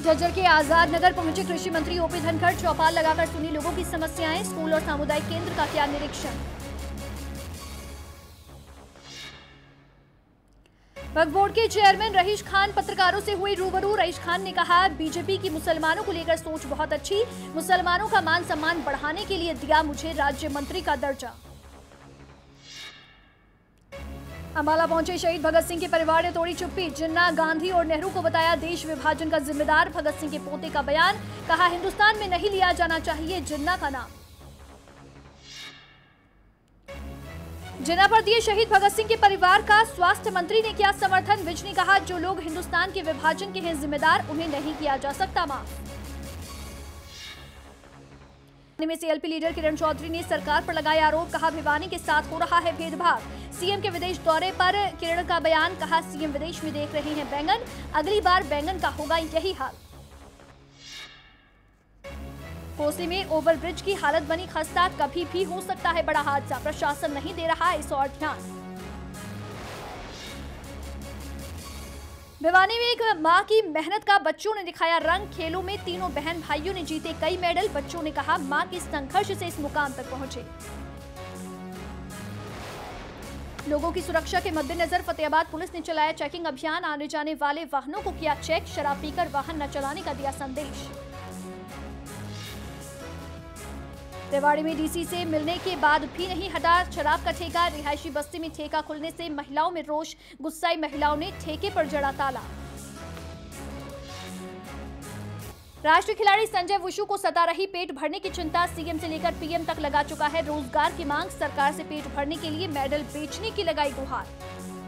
झज्जर के आजाद नगर पहुंचे कृषि मंत्री ओपी धनखड़। चौपाल लगाकर सुनी लोगों की समस्याएं। स्कूल और सामुदायिक केंद्र का किया निरीक्षण। वक्फ बोर्ड के चेयरमैन रईस खान पत्रकारों से हुई रूबरू। रईस खान ने कहा, बीजेपी की मुसलमानों को लेकर सोच बहुत अच्छी। मुसलमानों का मान सम्मान बढ़ाने के लिए दिया मुझे राज्य मंत्री का दर्जा। अंबाला पहुंचे शहीद भगत सिंह के परिवार ने तोड़ी चुप्पी। जिन्ना, गांधी और नेहरू को बताया देश विभाजन का जिम्मेदार। भगत सिंह के पोते का बयान, कहा हिंदुस्तान में नहीं लिया जाना चाहिए जिन्ना का नाम। जिन्ना पर दिए शहीद भगत सिंह के परिवार का स्वास्थ्य मंत्री ने किया समर्थन। विज ने कहा, जो लोग हिंदुस्तान के विभाजन के हैं जिम्मेदार, उन्हें नहीं किया जा सकता माफ। में सीएलपी लीडर किरण चौधरी ने सरकार पर लगाया आरोप। कहा, भिवानी के साथ हो रहा है भेदभाव। सीएम के विदेश दौरे पर किरण का बयान, कहा सीएम विदेश में देख रहे हैं बैंगन, अगली बार बैंगन का होगा यही हाल। कोसी में ओवरब्रिज की हालत बनी खस्ता। कभी भी हो सकता है बड़ा हादसा। प्रशासन नहीं दे रहा इस ओर ध्यान। भिवानी में एक मां की मेहनत का बच्चों ने दिखाया रंग। खेलों में तीनों बहन भाइयों ने जीते कई मेडल। बच्चों ने कहा, मां के संघर्ष से इस मुकाम तक पहुंचे। लोगों की सुरक्षा के मद्देनजर फतेहाबाद पुलिस ने चलाया चेकिंग अभियान। आने जाने वाले वाहनों को किया चेक। शराब पीकर वाहन न चलाने का दिया संदेश। रेवाड़ी में डीसी से मिलने के बाद भी नहीं हटा शराब का ठेका। रिहायशी बस्ती में ठेका खुलने से महिलाओं में रोष। गुस्साई महिलाओं ने ठेके पर जड़ा ताला। राष्ट्रीय खिलाड़ी संजय वुशु को सता रही पेट भरने की चिंता। सीएम से लेकर पीएम तक लगा चुका है रोजगार की मांग। सरकार से पेट भरने के लिए मेडल बेचने की लगाई गुहार।